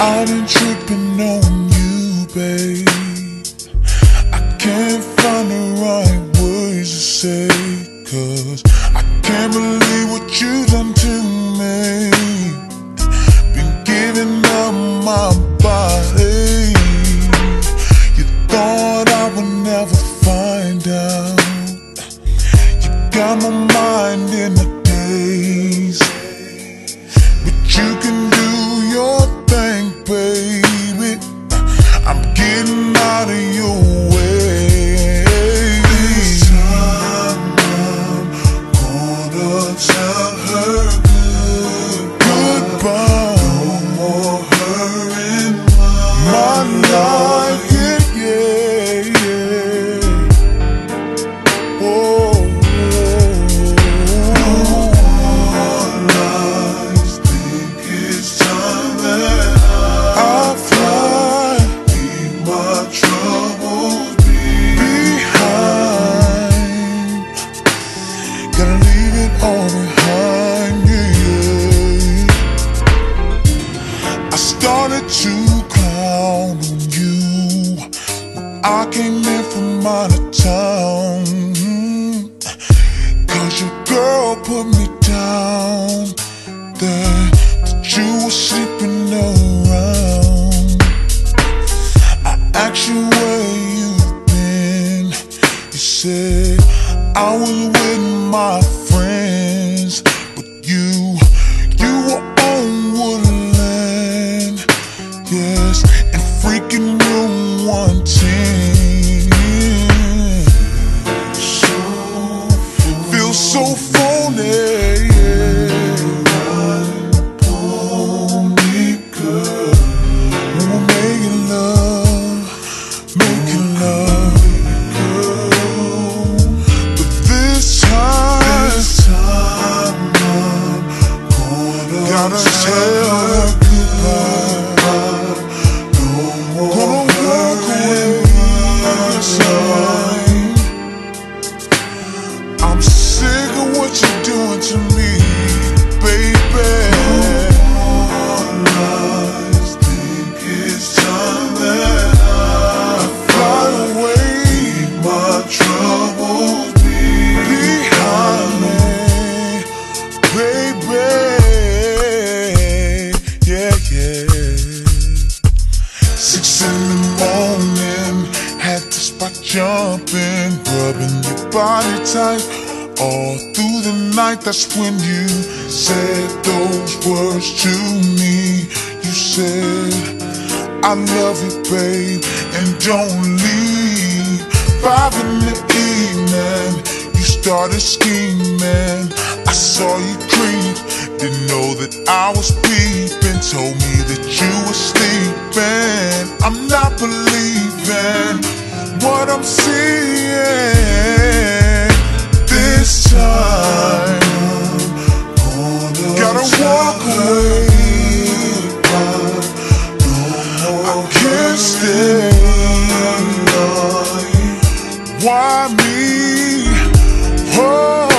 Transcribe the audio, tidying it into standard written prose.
I've been tripping on you, babe. I can't find the right words to say, 'cause I can't believe what you done to me. Been giving up my body. You thought I would never find out. You got my mind in a daze, but you can do your thing, baby. I'm getting out of your way. This time I'm gonna tell her goodbye. No more her in my life. Yeah, yeah. Oh, no more lies. Think it's time that I fly. Leave my troubles behind. Gotta leave it all behind, yeah. I started to clown on you when I came in from out of town, 'cause your girl put me down there, that you were sleeping around. I asked you where you've been. You said I was with my friends, but you were on Woodland, yes, and freaking room 110. Feel so phony, yeah. Pull me, girl. We were making love, girl. But this time I'm gotta tell her goodbye. Gonna walk away this time. I'm sick of what you're doing to me, baby. No more lies. Think it's time that I fly away. Leave my troubles behind me, baby. Yeah, yeah. 6 in the morning, had to spot jumping, rubbing your body tight all through the night. That's when you said those words to me. You said, I love you, babe, and don't leave. 5 in the evening, you started scheming. I saw you creep, didn't know that I was peeping. Told me that you were sleeping. I'm not believing what I'm seeing. This time gotta walk away. I can't stay. Why me? Oh.